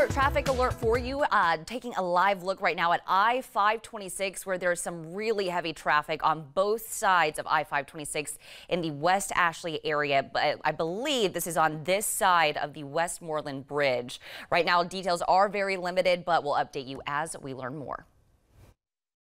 traffic alert for you. Taking a live look right now at I-526, where there's some really heavy traffic on both sides of I-526 in the West Ashley area. But I believe this is on this side of the Westmoreland Bridge. Right now, details are very limited, but we'll update you as we learn more.